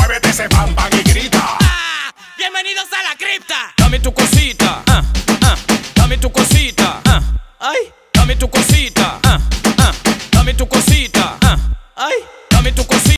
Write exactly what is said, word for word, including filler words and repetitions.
muévete ese pam pam y grita. Ah, bienvenidos a la cripta. Dame tu cosita, ah, ah, dame tu cosita, ah, ay, dame tu cosita.